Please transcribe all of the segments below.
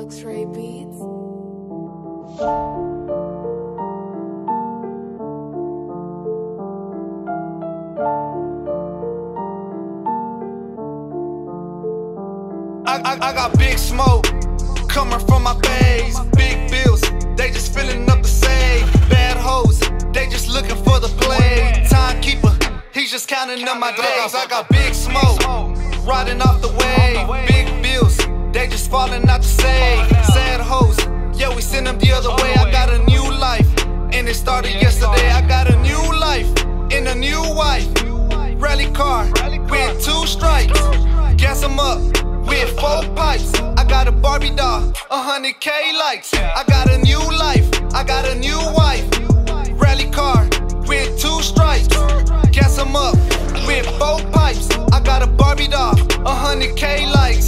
Luxray Beats. I got big smoke coming from my bays, big bills, they just filling up the safe. Bad hoes, they just looking for the play. Timekeeper, he's just counting up my days. I got big smoke riding off the wave, big bills, they just falling out the safe. Sad hoes, yeah, we send them the other way. I got a new life, and it started yesterday. I got a new life and a new wife. Rally car with 2 stripes, gas 'em up with 4 pipes. I got a Barbie doll, 100K likes. I got a new life, I got a new wife. Rally car with 2 stripes, gas 'em up with 4 pipes. I got a Barbie doll, 100K likes.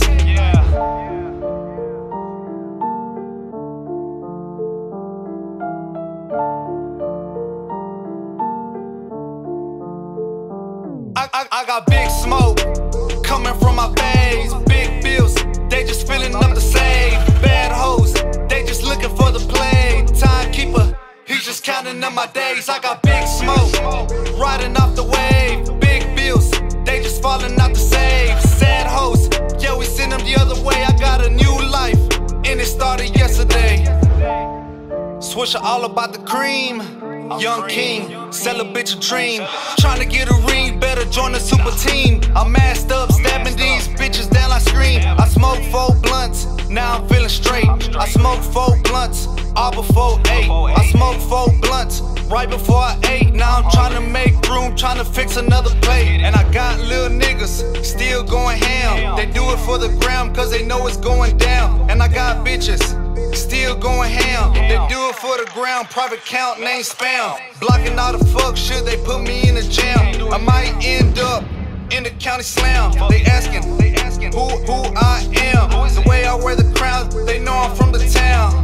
I got big smoke coming from my bays, big bills, they just filling up the safe. Bad hoes, they just looking for the play. Timekeeper, he's just counting up my days. I got big smoke riding off the wave, big bills, they just falling out the safe. Sad hoes, yeah, we send them the other way. I got a new life, and it started yesterday. Swisher all about the cream. Young king, sell a bitch a dream. Tryna get a ring, better join the super team. I'm masked up, stabbing these bitches down like scream. I smoke 4 blunts, now I'm feeling straight. I smoke 4 blunts, all before 8. I smoke 4 blunts, right before I ate. Now I'm tryna make room, tryna fix another plate. And I got little niggas still going ham. They do it for the gram, cause they know it's going down. And I got bitches still going ham. They do it for the ground, private count, name spam. Blocking all the fuck shit, they put me in the jam. I might end up in the county slam. They asking who I am. The way I wear the crown, they know I'm from the town.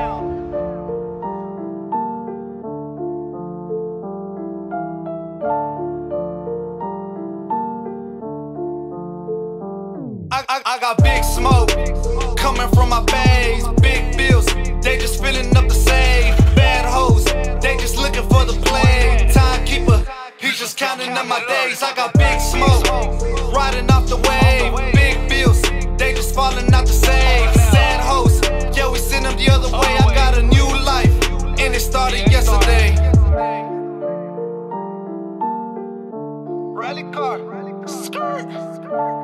I got big smoke coming from my bays, big bills, they just filling up the safe. Bad hoes, they just looking for the play. Timekeeper, he's just counting up my days. I got big smoke riding off the wave, big bills, they just falling out the safe. Sad hoes, yeah, we send them the other way. I got a new life, and it started yesterday. Rally car, skirt.